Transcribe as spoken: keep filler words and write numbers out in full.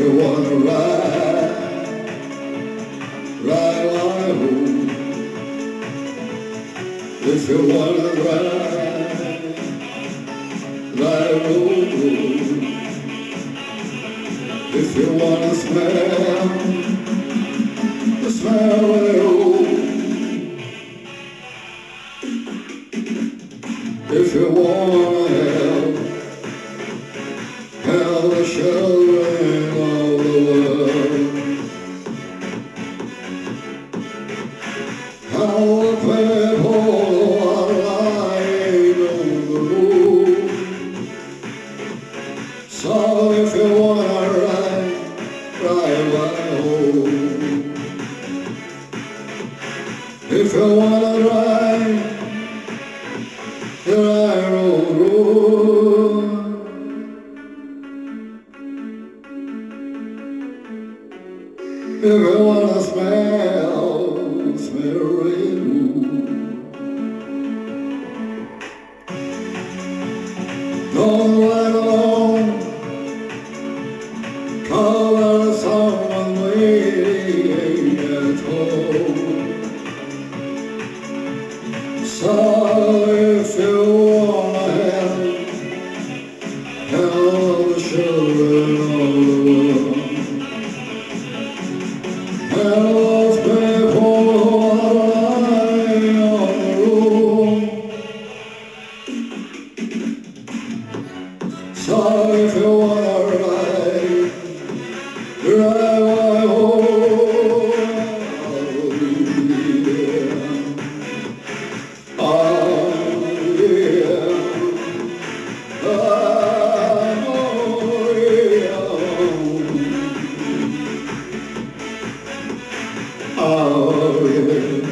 you wanna ride, ride like home. If you wanna ride, ride home. If you wanna smell the smell of the old. If you wanna help, help the children of the world. How the people are lying on the road. So if you wanna ride, ride right home. If you wanna ride the right road, if you wanna smell, smell rainbow. Don't ride alone, call out someone waiting at home. So if you wanna help, help the children of the world. Help those people who are lying on the road. So if you wanna ride, ride right home. Oh yeah, oh yeah, oh yeah.